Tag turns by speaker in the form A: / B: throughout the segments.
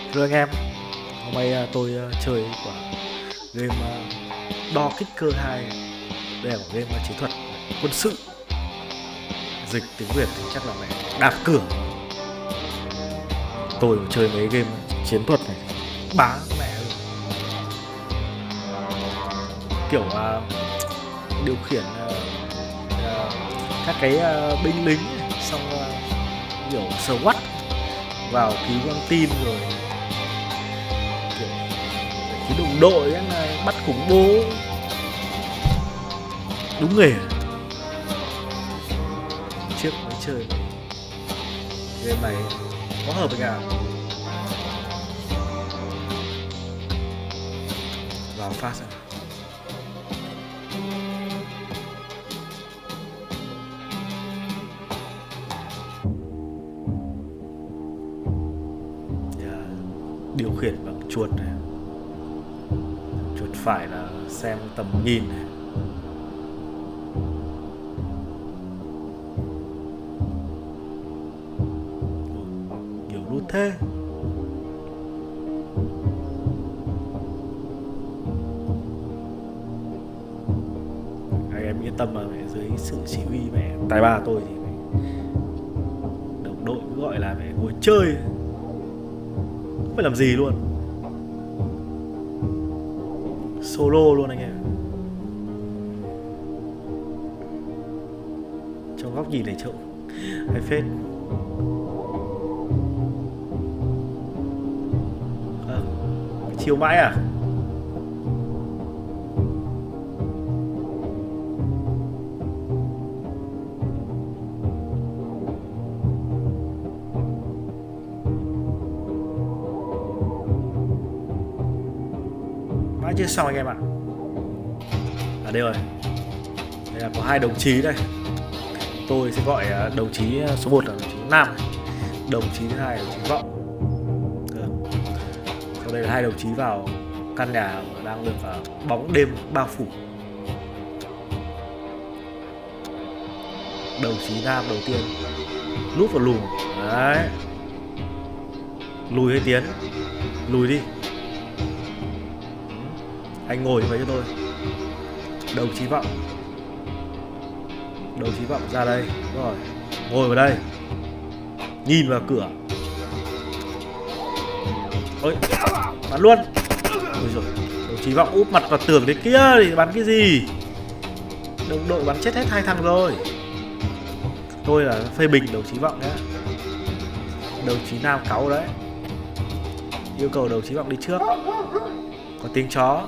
A: Thưa anh em, hôm nay tôi chơi quả game đo kích cơ 2. Đây là một game chiến thuật quân sự. Dịch tiếng Việt thì chắc là mẹ đạp cửa. Tôi chơi mấy game chiến thuật này bá mẹ luôn. Kiểu điều khiển các cái binh lính xong kiểu SWAT vào cứu con tin rồi kiểu cái đồng đội ấy này, bắt khủng bố. Đúng nghề. Trước mới chơi game này có hợp với cả vào phát xem. Điều khiển bằng chuột này, chuột phải là xem tầm nhìn này. Nhiều nút thế. Anh em yên tâm mà mẹ, dưới sự chỉ huy mẹ tài ba tôi thì mẹ, đồng đội cứ gọi là mẹ ngồi chơi không phải làm gì luôn, solo luôn anh em. Trong góc nhìn này trông hay phết. Chiều mãi à? Mãi chưa xong anh em ạ. Đây rồi. Đây là có hai đồng chí đây. Tôi sẽ gọi đồng chí số 1 là đồng chí Nam, đồng chí thứ hai là đồng chí Vọng. Sau đây là hai đồng chí vào căn nhà đang được bóng đêm bao phủ. Đồng chí Nam đầu tiên núp vào lùm. Đấy. Lùi hay tiến? Lùi đi. Anh ngồi với cho tôi. Đồng chí Vọng. Đồng chí Vọng ra đây. Đúng rồi. Ngồi vào đây. Nhìn vào cửa. Ôi, bắn luôn. Ôi giời, đồng chí Vọng úp mặt vào tường thế kia thì bắn cái gì? Đồng đội bắn chết hết hai thằng rồi. Tôi là phê bình đồng chí Vọng nhé. Đồng chí Nam cáu đấy. Yêu cầu đồng chí Vọng đi trước. Có tiếng chó.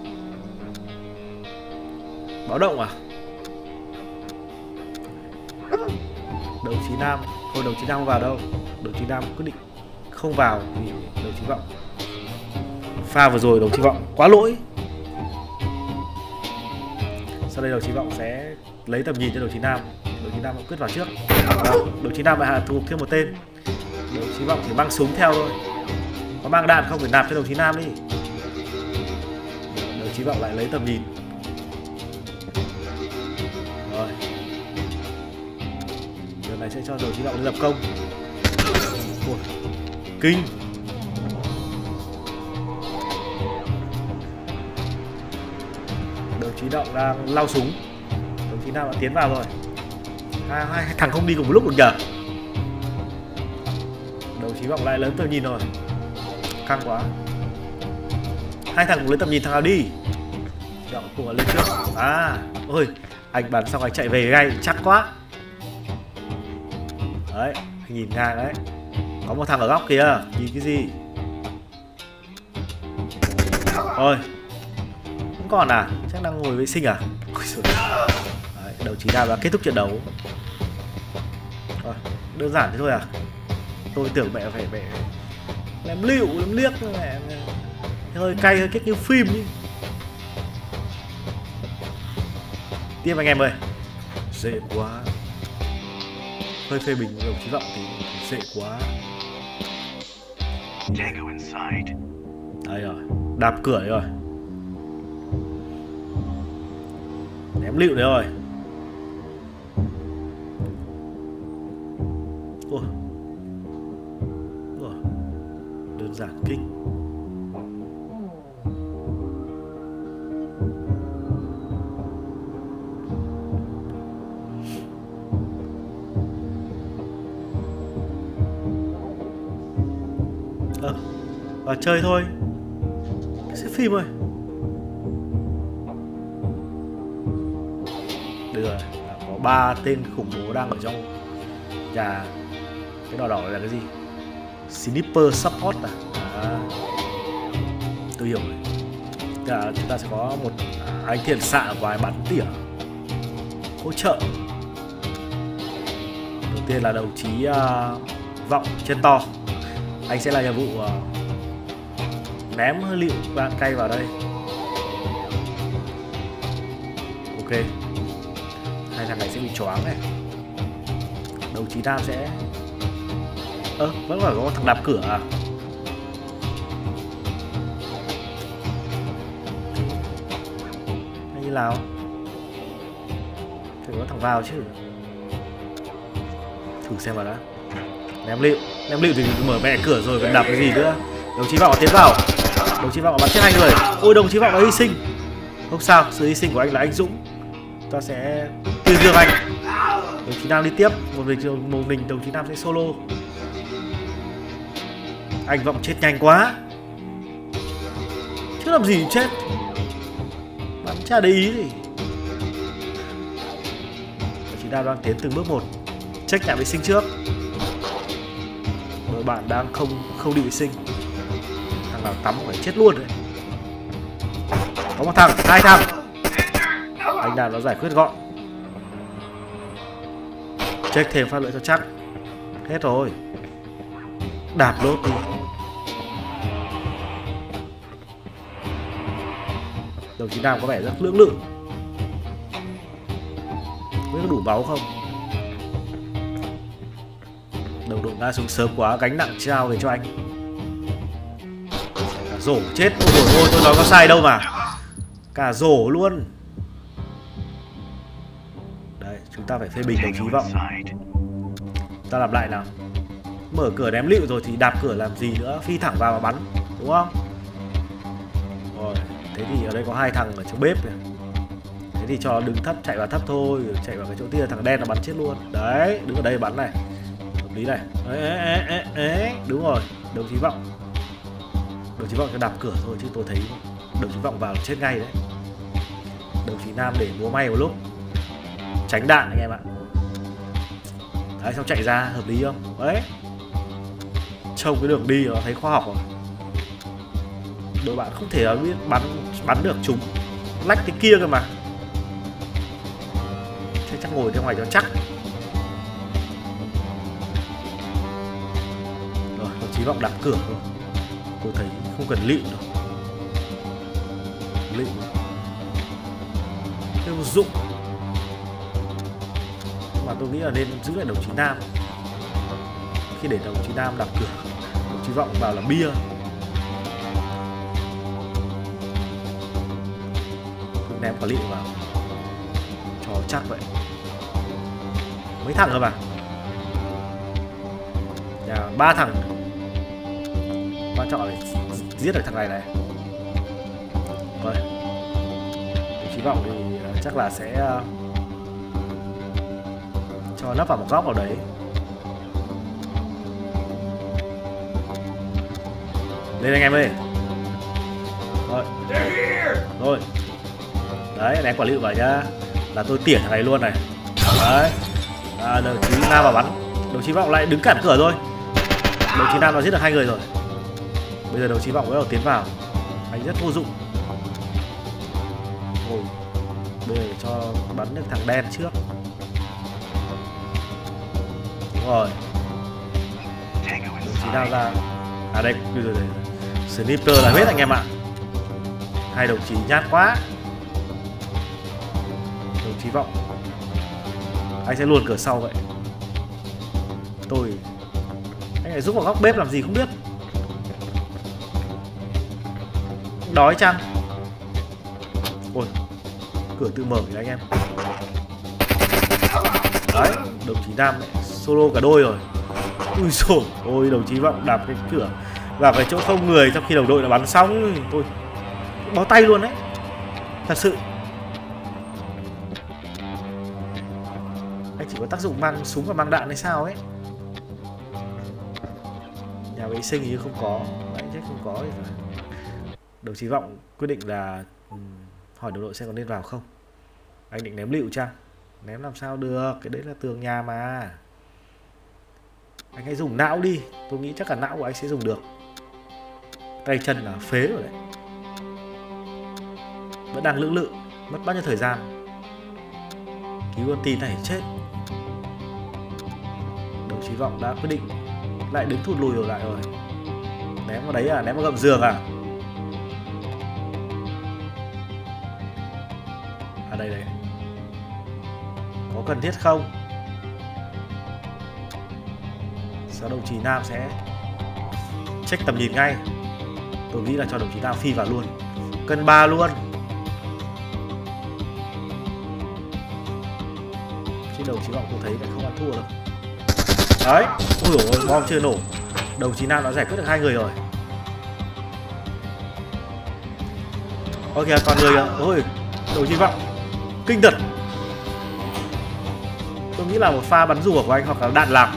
A: Báo động à? Đồng chí Nam, thôi đồng chí Nam không vào đâu. Đồng chí Nam quyết định không vào thì đồng chí Vọng. Pha vừa rồi đồng chí Vọng quá lỗi. Sau đây đồng chí Vọng sẽ lấy tầm nhìn cho đồng chí Nam. Đồng chí Nam quyết vào trước. Đồng chí Nam lại hạ thục thêm một tên. Đồng chí Vọng chỉ mang súng theo thôi. Có mang đạn không phải nạp cho đồng chí Nam đi. Đồng chí Vọng lại lấy tầm nhìn. Rồi. Giờ này sẽ cho đồng chí Vọng đi lập công. Ủa, kinh. Đồng chí Động đang lau súng. Đồng chí Nam đã tiến vào rồi. Hai thằng không đi cùng một lúc được nhờ. Đồng chí Vọng lại lớn tầm nhìn rồi. Căng quá. Hai thằng cùng lấy tầm nhìn, thằng nào đi? Động cùng lên trước. Ôi, anh bắn xong anh chạy về ngay, chắc quá. Đấy, anh nhìn ngang đấy. Có một thằng ở góc kìa, nhìn cái gì? Ôi, không còn à? Chắc đang ngồi vệ sinh à? Đấy, đồng chí Nam đã kết thúc trận đấu. Rồi, đơn giản thế thôi à? Tôi tưởng mẹ phải làm lựu, làm liếc mẹ. Hơi cay, hơi kết như phim ý. Tiếp anh em ơi. Dễ quá. Hơi phê bình đồng chí Vọng thì dễ quá. Đây rồi, đạp cửa đấy rồi. Ném lựu đấy rồi. đơn giản kinh. Vào chơi thôi, xem phim thôi. Được rồi, có 3 tên khủng bố đang ở trong nhà. Cái đỏ đỏ là cái gì? Sniper support à? Tôi hiểu rồi. Chúng ta sẽ có một anh thiền xạ vài bắn tỉa hỗ trợ. Đầu tiên là đồng chí Vọng chân to. Anh sẽ là nhiệm vụ ném lựu đạn cay vào đây. Ok. Hai thằng này sẽ bị choáng này. Đồng chí Nam sẽ vẫn phải có thằng đạp cửa à? Hay như nào? Phải có thằng vào chứ. Thử xem vào đã. Ném lựu thì mở mẹ cửa rồi còn đạp cái gì nữa. Đồng chí Vọng tiến vào. Đồng chí Vọng bắn chết 2 người. Ôi, đồng chí Vọng đã hy sinh. Không sao, sự hy sinh của anh là anh dũng. Ta sẽ tuyên dương anh. Đồng chí Nam đi tiếp. Một mình đồng chí Nam sẽ solo. Anh Vọng chết nhanh quá. Chứ làm gì chết. Bắn chả để ý gì. Đồng chí Nam đang tiến từng bước một. Check nhà vệ sinh trước. Đội bạn đang không đi vệ sinh. Thằng nào tắm phải chết luôn đấy. Có một thằng, 2 thằng. Anh Đào nó giải quyết gọn. Check thêm phát lưỡi cho chắc. Hết rồi. Đạp lốt đi. Đồng chí Nam có vẻ rất lưỡng lự. Biết có đủ máu không? Đồng đội ngã xuống sớm quá, gánh nặng trao về cho anh. Cả rổ chết. Ôi, tôi nói có sai đâu mà. Cả rổ luôn. Đấy, chúng ta phải phê bình đồng chí Vọng. Ta làm lại nào. Mở cửa ném lựu rồi thì đạp cửa làm gì nữa. Phi thẳng vào mà bắn, đúng không? Rồi, thế thì ở đây có 2 thằng ở trong bếp này. Thế thì cho đứng thấp, chạy vào thấp thôi. Chạy vào cái chỗ kia thằng đen nó bắn chết luôn. Đấy, đứng ở đây bắn này. Hợp lý này. Đấy, đúng rồi. Đồng chí Vọng. Đồng chí Vọng cho đạp cửa thôi chứ tôi thấy đồng chí Vọng vào chết ngay đấy. Đồng chí Nam để múa may một lúc. Tránh đạn anh em ạ. Đấy, xong chạy ra, hợp lý không? Đấy. Trông cái đường đi nó thấy khoa học rồi. Đội bạn không thể biết bắn được chúng. Lách cái kia cơ mà. Thế chắc ngồi theo ngoài cho chắc. Rồi, đồng chí Vọng đạp cửa thôi. Tôi thấy không cần lựu đâu. Lựu Tiêu dụng. Mà tôi nghĩ là nên giữ lại đồng chí Nam. Khi để đồng chí Nam đạp cửa, đồng chí Vọng vào làm bia. Cứ ném quả lựu vào cho chắc vậy. Mấy thằng rồi mà. Nhà 3 thằng. Quan trọng là giết được thằng này này. Rồi. Đồng chí Vọng thì chắc là sẽ cho nấp vào một góc nào đấy. Lên anh em ơi. Rồi. Đấy, ném quả lựu vào nhá. Là tôi tỉa thằng này luôn này. Đấy. Đồng chí Nam vào bắn. Đồng chí Vọng lại đứng cản cửa rồi. Đồng chí Nam nó giết được 2 người rồi. Bây giờ đồng chí Vọng bắt đầu tiến vào. Anh rất vô dụng. Ôi. Bây giờ cho bắn được thằng đen trước. Đúng rồi. Đồng chí Nam ra. À đây, rồi. Sniper là hết anh em ạ. 2 đồng chí nhát quá. Đồng chí Vọng. Anh sẽ luồn cửa sau vậy. Anh lại giúp vào góc bếp làm gì không biết. Đói chăng? Ôi, cửa tự mở kìa anh em. Đấy, đồng chí Nam lại solo cả đôi rồi. Ui dồi ôi, đồng chí Vọng đạp cái cửa. vào cái chỗ không người trong khi đồng đội đã bắn xong tôi bó tay luôn đấy, thật sự. Anh chỉ có tác dụng mang súng và mang đạn hay sao ấy. Nhà vệ sinh thì không có, anh chắc không có thì phải. Đồng chí Vọng quyết định là hỏi đồng đội xem có nên vào không. Anh định ném lựu chăng? Ném làm sao được, cái đấy là tường nhà mà. Anh hãy dùng não đi, tôi nghĩ chắc là não của anh sẽ dùng được. Tay chân là phế rồi đấy. Vẫn đang lưỡng lự, mất bao nhiêu thời gian. Cứu con tin này chết. Đồng chí Vọng đã quyết định lại đứng thụt lùi lại rồi. Ném vào đấy à, ném vào gầm giường à? À đây đây. Có cần thiết không? Sau đồng chí Nam sẽ check tầm nhìn ngay. Tôi nghĩ là cho đồng chí Nam phi vào luôn. Cân 3 luôn. Chứ đồng chí Vọng tôi thấy là không ăn thua đâu. Đấy, ui dồi ôi, bom chưa nổ. Đồng chí Nam đã giải quyết được 2 người rồi. Ok, còn người ạ. Ôi, đồng chí Vọng kinh thật. Tôi nghĩ là một pha bắn rùa của anh hoặc là đạn lạc.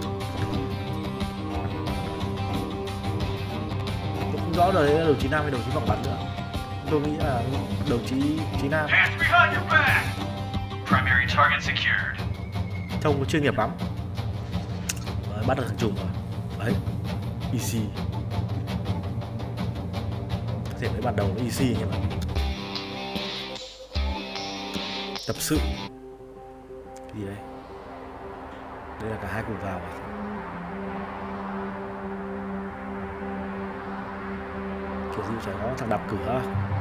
A: Tôi không rõ rồi đấy, đồng chí Nam hay đồng chí Vọng bắn nữa. Tôi nghĩ là đồng chí Nam. Trông có chuyên nghiệp lắm. Đấy, bắt được thằng trùm rồi. Đấy, easy. Có thể mới ban đầu nó easy nhưng mà tập sự. Cái gì đây? Đây là cả hai cùng vào à? Kiểu gì chả có thằng đập cửa.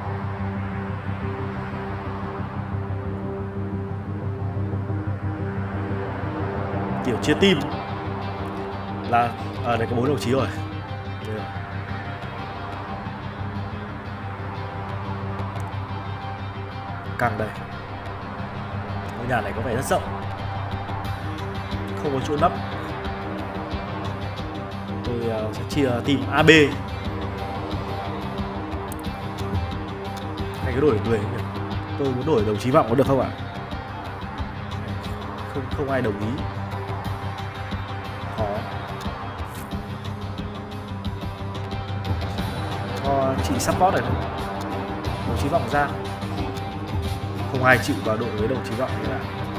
A: Kiểu chia team là ở đây có 4 đồng chí rồi. Đây rồi. Căng đây. Ngôi nhà này có vẻ rất rộng, không có chỗ nấp. Tôi sẽ chia team AB. Anh cứ đổi người. Tôi muốn đổi đồng chí Vọng có được không ạ? Không ai đồng ý. Khó. Cho chị support này. Đồng chí Vọng ra. Không ai chịu vào đội với đồng chí Vọng nữa.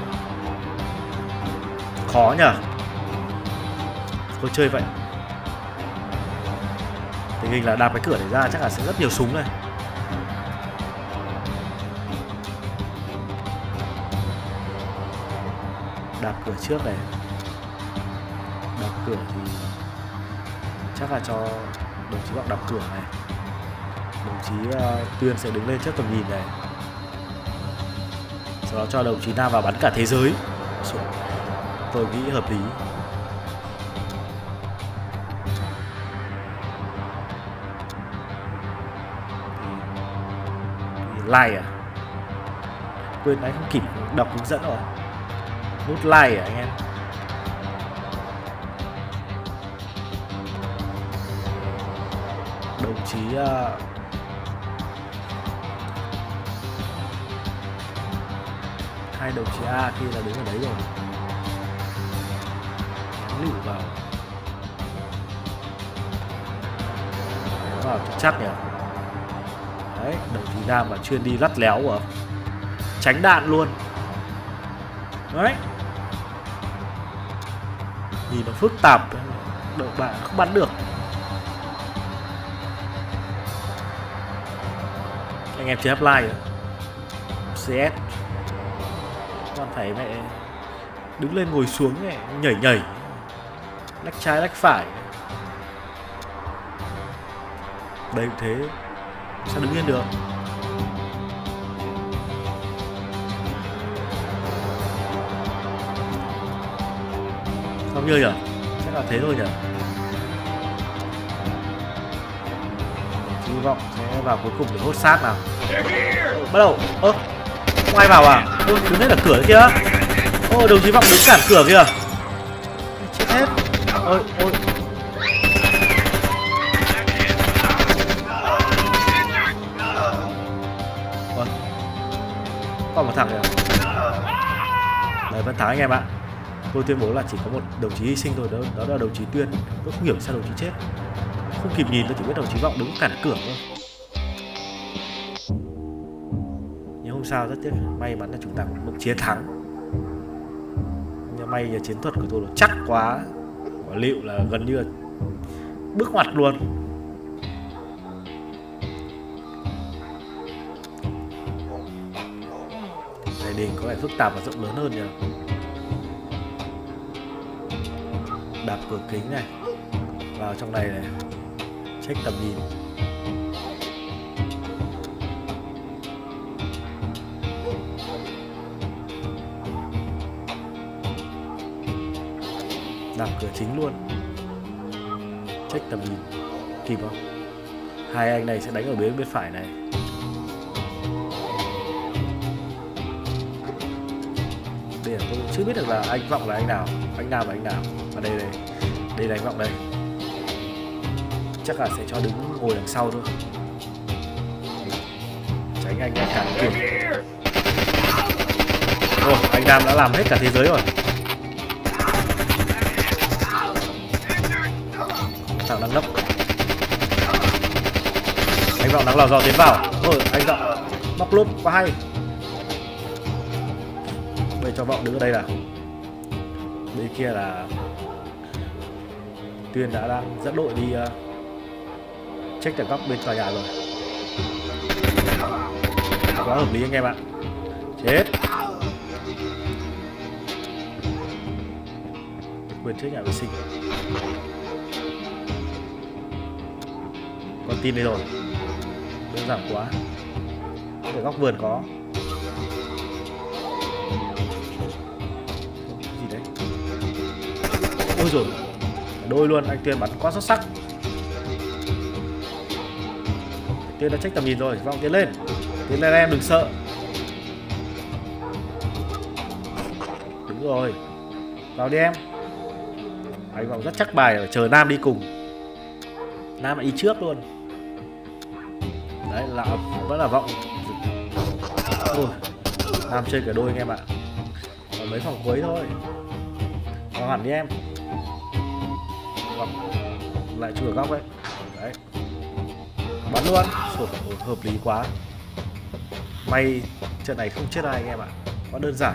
A: Khó nhờ. Tôi chơi vậy. Tình hình là đạp cái cửa này ra chắc là sẽ rất nhiều súng này. Đạp cửa trước này. Đạp cửa thì chắc là cho đồng chí Vọng đạp cửa này. Đồng chí Tuyên sẽ đứng lên trước tầm nhìn này. Sau đó cho đồng chí Nam vào bắn cả thế giới. Tôi nghĩ hợp lý. Like à? Quên đấy, không kịp đọc hướng dẫn rồi. Nút like à anh em? Đồng chí hai đồng chí A kia là đứng ở đấy rồi. Lựu vào. Nó vào chắc nhỉ. Đấy, đồng chí Nam mà chuyên đi lắt léo rồi. Tránh đạn luôn. Đấy. Nhìn nó phức tạp. Đội bạn không bắn được. Anh em chưa apply nữa. CS. Còn phải mẹ đứng lên ngồi xuống mẹ nhảy nhảy. Lách trái lách phải. Đây cũng thế. Sao đứng yên được? Không như nhỉ? Chắc là thế thôi nhỉ? Hy vọng sẽ vào cuối cùng để hốt sát nào. Bắt đầu. Ơ, không ai vào à? Ôi, đứng hết ở cửa kia. Ôi, đồng chí Vọng đứng cản cửa kìa. Chết hết. Ôi, ôi. thắng anh em ạ. Tôi tuyên bố là chỉ có một đồng chí hy sinh thôi, đó là đồng chí Tuyên. Tôi không hiểu sao đồng chí chết, không kịp nhìn, tôi chỉ biết đồng chí Vọng đứng cản cửa thôi. Nhưng không sao, rất tiếc, may mắn là chúng ta có một chiến thắng. Nhưng may là chiến thuật của tôi nó chắc quá, quả liệu là gần như là bước ngoặt luôn. Này đình có vẻ phức tạp và rộng lớn hơn nhỉ. Đạp cửa kính này, vào trong này này, check tầm nhìn. Đạp cửa chính luôn, check tầm nhìn, kịp không? Hai anh này sẽ đánh ở bên phải này. Để tôi chưa biết được là anh Vọng là anh nào, anh Nam là anh nào. Và đây là anh Vọng đây. Chắc là sẽ cho đứng ngồi đằng sau thôi, tránh anh cản cửa. Ồ, anh Nam đã làm hết cả thế giới rồi. Thằng đang nấp. Anh Vọng đang lò dò tiến vào. Ôi, anh Vọng móc lốp quá hay. Bây cho Vọng đứng ở đây nào. Bên kia là Tuyên đang dẫn đội đi check tầng góc bên tòa nhà rồi. Quá hợp lý anh em ạ. Chết. Quyền check nhà vệ sinh. Con tin đây rồi. Đơn giản quá. Ở góc vườn có. Gì đấy? Ôi rồi, đôi luôn, anh Tuyên bắn quá xuất sắc. Tuyên đã check tầm nhìn rồi, Vọng tiến lên em, đừng sợ. Đúng rồi, vào đi em. Anh Vọng rất chắc bài, chờ Nam đi cùng. Nam lại đi trước luôn. Đấy là vẫn là Vọng. Ôi, Nam chơi cả đôi anh em ạ. Còn mấy phòng cuối thôi. Vào hẳn đi em. Vọng lại chui ở góc ấy. Đấy, bắn luôn. Hợp lý quá. May trận này không chết ai anh em ạ. Quá đơn giản.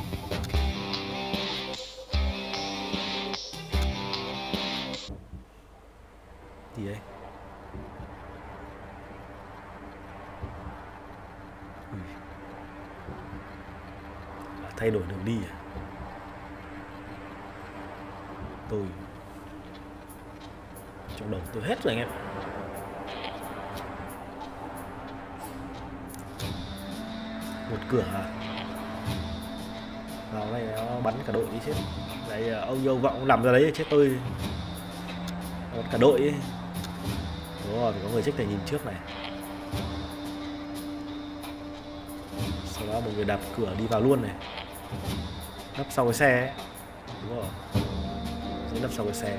A: Gì đấy? Thay đổi đường đi à? Tôi trong đầu tôi hết rồi anh em. Một cửa à? Vào này nó bắn cả đội đi chết. Đấy, ông yêu Vọng nằm ra đấy chết tôi. Bắn cả đội ấy. Đúng rồi, có người check tầm nhìn trước này. Sau đó một người đạp cửa đi vào luôn này. Nấp sau cái xe ấy. Đúng rồi, sẽ nấp sau cái xe.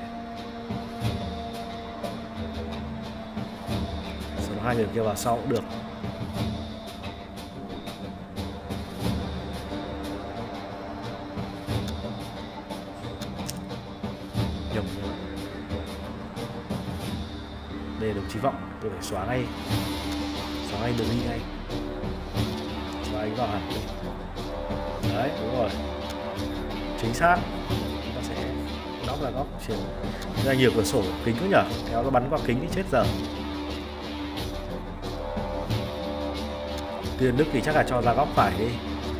A: Sau đó hai người kia vào sau cũng được. Nhầm. Đây là đồng chí Vọng, tôi phải xóa ngay đường đi ngay. Xóa anh vào hẳn. Đấy, đúng rồi, chính xác. Chúng ta sẽ nóc ra góc chuyển ra nhiều cửa sổ kính nữa nhở, kéo nó bắn qua kính thì chết giờ. Tuyên Đức thì chắc là cho ra góc phải đi.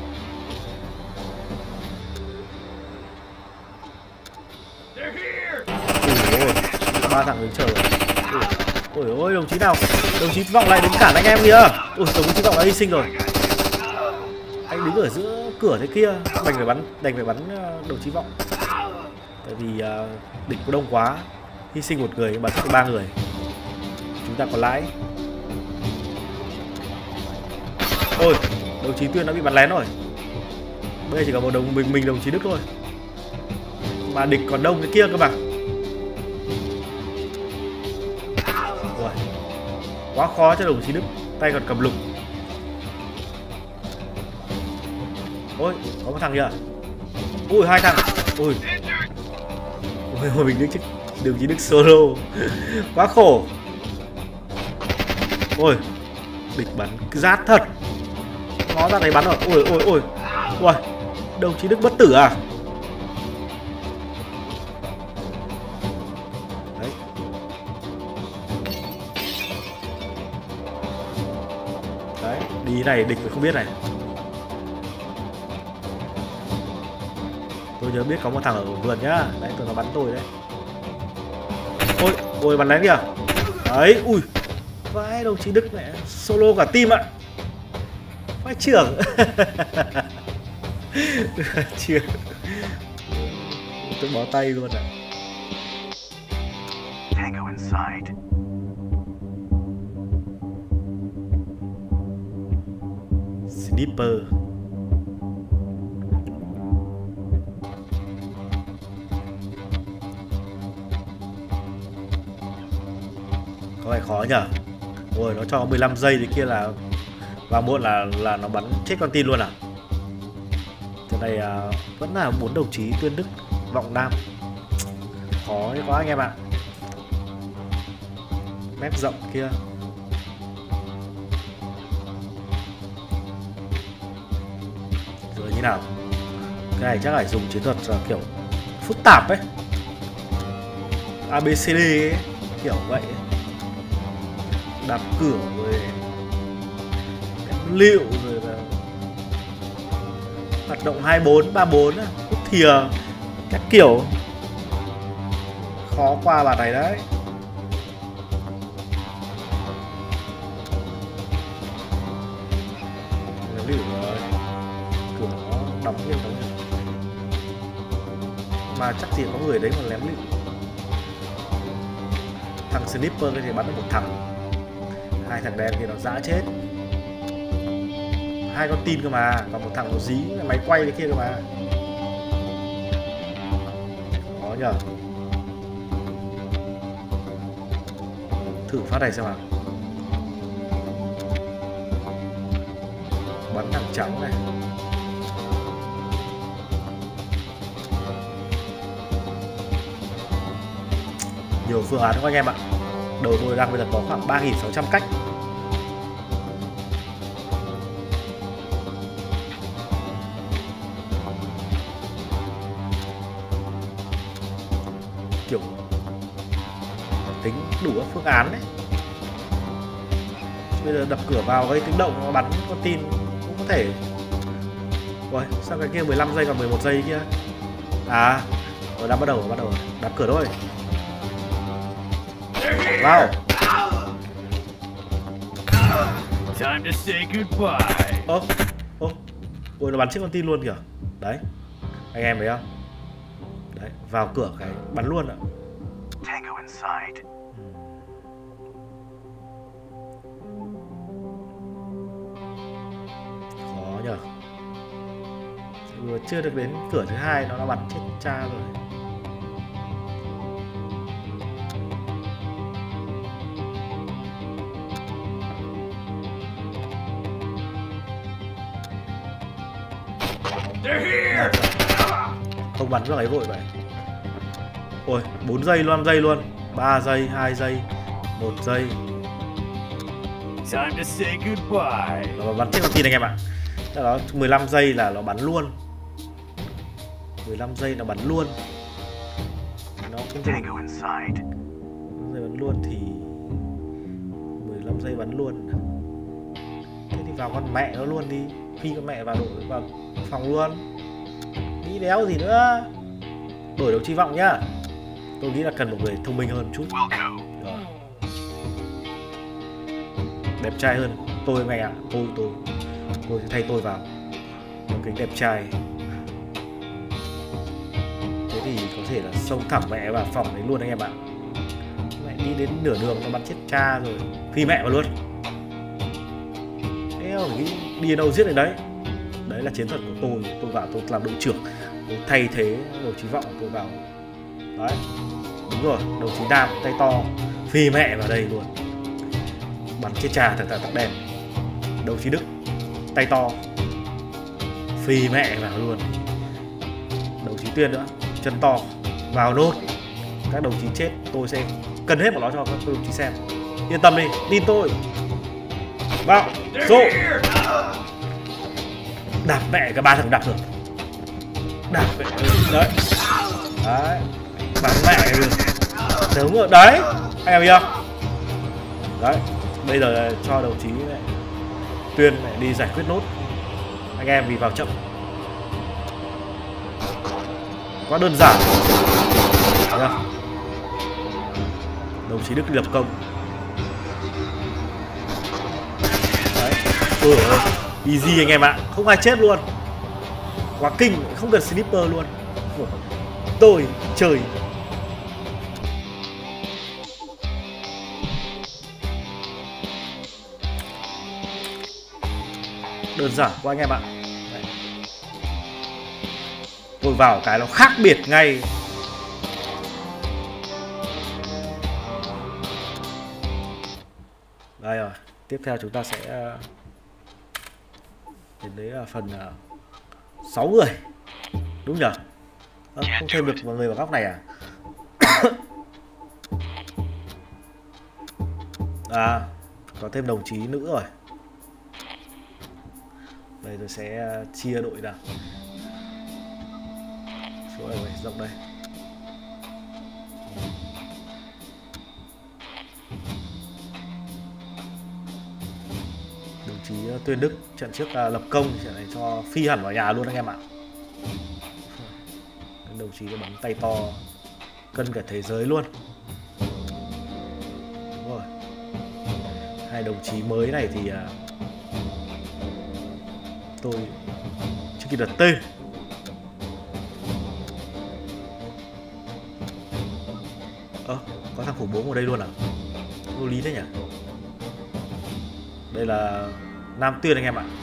A: Ôi, ba thằng đứng chờ rồi. Ôi ôi, đồng chí nào? Đồng chí Vọng lại đứng cản anh em kìa. Ôi, đồng chí Vọng đã hy sinh rồi. Anh đứng ở giữa cửa thế kia, đành phải bắn đồng chí Vọng. Tại vì địch có đông quá, hy sinh một người bắn được 3 người. Chúng ta có lãi. Ôi, đồng chí Tuyên đã bị bắn lén rồi. Bây giờ chỉ có một mình đồng chí Đức thôi. Mà địch còn đông thế kia cơ mà. Ôi, quá khó cho đồng chí Đức, tay còn cầm lục. Ôi, có một thằng kìa. Ui, hai thằng. Ui. Ôi mình đứng chứ. Đừng chỉ đứng solo. Quá khổ. Ôi. Địch bắn rát thật. Nó ra đấy bắn rồi. Ôi ôi ôi. Ui. Đồng chí Đức bất tử à? Đấy. Đấy, đi này địch không biết này. Tôi nhớ biết có một thằng ở vườn nhá. Đấy, tôi nó bắn tôi đấy. Ôi, ôi bắn lén kìa. Đấy, ui. Vãi, đồng chí Đức này solo cả team ạ. Vãi trưởng. Chưa. Tôi bó tay luôn ạ.
B: Tango inside.
A: Sniper. Có phải khó nhở? Ôi, nó cho 15 giây thì kia là vào muộn là nó bắn chết con tin luôn à? Trận này vẫn là 4 đồng chí Tuyên Đức, Vọng Nam. Khó quá anh em ạ. Mép rộng kia. Rồi như nào? Cái này chắc phải dùng chiến thuật kiểu phức tạp ấy. ABCD ấy, kiểu vậy ấy. Đạp cửa rồi liệu rồi là hoạt động 24, 34 hút thìa các kiểu. Khó qua bản này đấy. Liệu rồi cửa nó đóng như đóng mà chắc gì có người đấy mà lém lựu. Thằng sniper thì bắn được một thằng, hai thằng đen thì nó dã chết. Hai con tin cơ mà, còn một thằng nó dí máy quay cái kia cơ mà. Khó nhờ. Thử phát này xem nào. Bắn thằng trắng này. Nhiều phương án của anh em ạ. Đầu tôi đang bây giờ có khoảng 3.600 cách. Kiểu tính đủ các phương án đấy. Bây giờ đập cửa vào gây tiếng động nó bắn con tin cũng có thể. Rồi sao cái kia 15 giây còn 11 giây kia. À rồi đang bắt đầu đập cửa thôi. Wow.
B: Time to say goodbye.
A: Ôi nó bắn chết con tin luôn kìa. Đấy. Anh em thấy không? Đấy, vào cửa cái bắn luôn ạ.
B: Tango inside.
A: Khó nhờ. Vừa chưa được đến cửa thứ hai nó đã bắn chết cha rồi. Không bắn vào ấy vội vậy. Ôi 4 giây, 5 giây luôn. 3 giây, 2 giây, 1 giây.
B: Time to say goodbye.
A: Nó bắn chết con tin anh em ạ. Đó là 15 giây là nó bắn luôn. 15 giây nó bắn luôn. Nó không
B: Tango inside.
A: giây bắn luôn thì 15 giây bắn luôn. Thế thì vào con mẹ nó luôn đi. Phi con mẹ vào đội vào phòng luôn. Nghĩ đéo gì nữa. Đổi đấu chi vọng nhá. Tôi nghĩ là cần một người thông minh hơn chút. Rồi. Đẹp trai hơn. Tôi mẹ ạ. Tôi sẽ thay tôi vào. Một kính đẹp trai. Thế thì có thể là xông thẳng mẹ vào phòng đấy luôn anh em ạ. Mẹ đi đến nửa đường nó bắn chết cha rồi. Phi mẹ vào luôn. Thế mà nghĩ đi đâu giết đến đấy. Đấy là chiến thuật của tôi. Tôi vào tôi làm đội trưởng. Tôi thay thế đồng chí Vọng tôi vào. Đấy. Đúng rồi, đồng chí Nam tay to. Phi mẹ vào đây luôn. Bắn chết cha thật đen. Đồng chí Đức tay to. Phi mẹ vào luôn. Đồng chí Tuyên nữa, chân to, vào nốt. Các đồng chí chết tôi sẽ cân hết một nó cho các đồng chí xem. Yên tâm đi, tin tôi. Vào, rộ. Đạp mẹ cả ba thằng đạp được. Đạp mẹ, đấy. Đấy, bắn mẹ được. Đúng rồi, đấy. Anh em thấy không? Đấy, bây giờ cho đồng chí này, Tuyên này đi giải quyết nốt. Anh em vì vào chậm. Quá đơn giản. Đấy không? Đồng chí Đức lập công. Đấy. Easy anh em ạ. Không ai chết luôn. Quá kinh. Không cần sniper luôn. Tôi trời. Đơn giản quá anh em ạ. Đấy. Tôi vào cái nó khác biệt ngay. Đây rồi. Tiếp theo chúng ta sẽ đến đấy là phần 6 người. Đúng nhỉ? Không thêm được mọi người vào góc này à? À, có thêm đồng chí nữ rồi. Đây tôi sẽ chia đội nào. Số này rộng đây. Đồng chí Tuyên Đức trận trước lập công, trận này cho phi hẳn vào nhà luôn anh em ạ. Đồng chí có bắn tay to cân cả thế giới luôn. Đúng rồi. Hai đồng chí mới này thì tôi chưa kịp đặt tên. Có thằng khủng bố ở đây luôn à? Vô lý thế nhỉ? Đây là Nam Tuyên anh em ạ.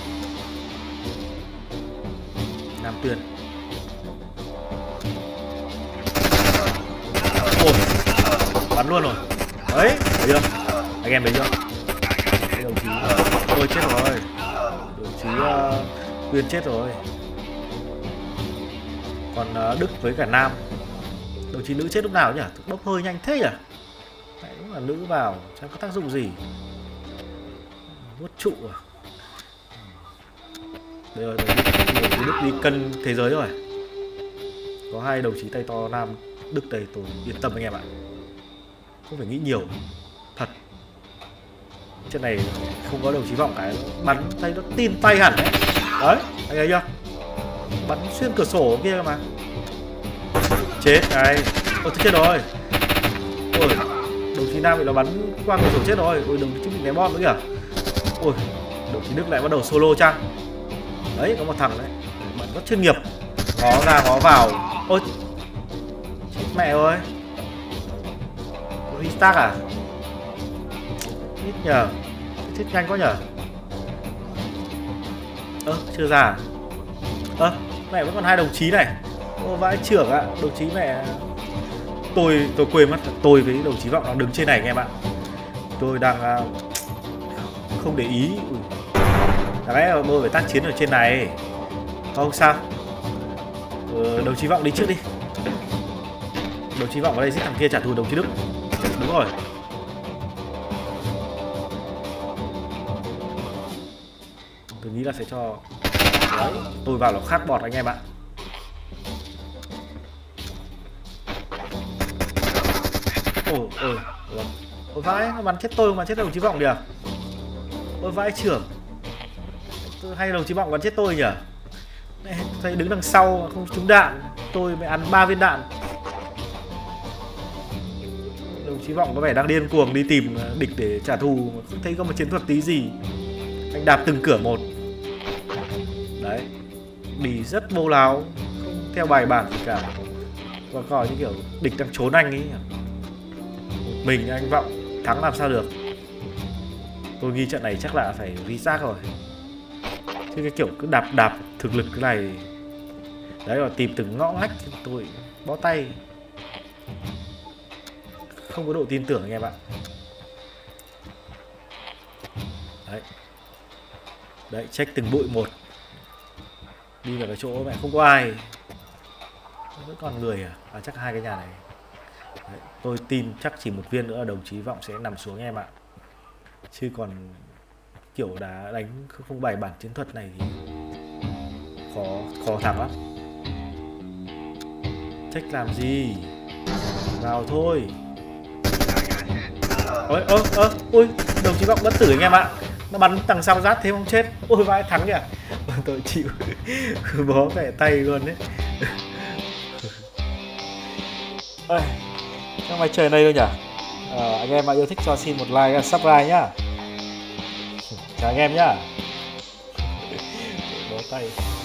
A: Nam Tuyên. Ôi, bắn luôn rồi. Đấy, thấy chưa? Anh em thấy chưa? Đây đồng chí tôi chết rồi. Đồng chí Tuyên chết rồi. Còn Đức với cả Nam. Đồng chí nữ chết lúc nào nhỉ? Bốc hơi nhanh thế à? Đấy, đúng là nữ vào chẳng có tác dụng gì. Vuốt trụ à? Đây rồi, đồng chí Đức đi cân thế giới rồi. Có hai đồng chí tay to Nam Đức đây, tôi yên tâm anh em ạ. Không phải nghĩ nhiều. Thật. Trên này không có đồng chí Vọng cái bắn tay nó tin tay hẳn đấy. Đấy, anh thấy chưa? Bắn xuyên cửa sổ kia mà. Chết này. Ôi chết rồi. Ôi, đồng chí Nam bị nó bắn qua cửa sổ chết rồi. Ôi đồng chí bị ném bom nữa kìa. Ôi, đồng chí Đức lại bắt đầu solo chăng? Đấy, có một thằng đấy bắn rất chuyên nghiệp. Ngó ra ngó vào. Ôi, chết mẹ ơi. Restart à? Ít nhờ. Chết nhanh quá nhờ. Chưa ra à? Mẹ vẫn còn hai đồng chí này. Ô vãi trưởng ạ. Đồng chí mẹ. Tôi quên mất. Tôi với đồng chí Vọng đang đứng trên này anh em ạ. Tôi đang không để ý. Đáng lẽ là tôi phải tác chiến ở trên này. Không sao. Đồng chí Vọng đi trước đi. Đồng chí Vọng vào đây giết thằng kia trả thù đồng chí Đức. Đúng rồi. Tôi nghĩ là sẽ cho. Đấy, tôi vào là khác bọt anh em ạ. Ôi vãi, nó bắn chết tôi mà chết đồng chí Vọng kìa. Ôi vãi trưởng. Hay đồng chí Vọng bắn chết tôi nhỉ? Thấy đứng đằng sau không trúng đạn. Tôi mới ăn 3 viên đạn. Đồng chí Vọng có vẻ đang điên cuồng đi tìm địch để trả thù. Không thấy có một chiến thuật tí gì. Anh đạp từng cửa một. Đấy. Đi rất bô láo. Không theo bài bản gì cả. Và coi như kiểu địch đang trốn anh ấy. Một mình anh Vọng thắng làm sao được. Tôi nghĩ trận này chắc là phải restart rồi. Chứ cái kiểu cứ đạp thực lực cái này. Đấy là tìm từng ngõ ngách. Tôi bó tay. Không có độ tin tưởng anh em ạ. Đấy, check từng bụi một. Đi vào cái chỗ mẹ không có ai. Vẫn còn người à? Chắc hai cái nhà này. Đấy, tôi tin chắc chỉ một viên nữa đồng chí Vọng sẽ nằm xuống em ạ. Chứ còn kiểu đá đánh 007 bản chiến thuật này thì khó thắng lắm. Check làm gì? Vào thôi. Ôi, đồng chí Vọng bất tử anh em ạ. Nó bắn thằng sau rát thế không chết. Ôi vãi thắng kìa. Tôi chịu. Bó vẻ tay luôn đấy. Ôi, sao mày chơi đây đâu nhỉ? Anh em mà yêu thích cho xin một like và subscribe nhá. Chào anh em nhá. Bó tay.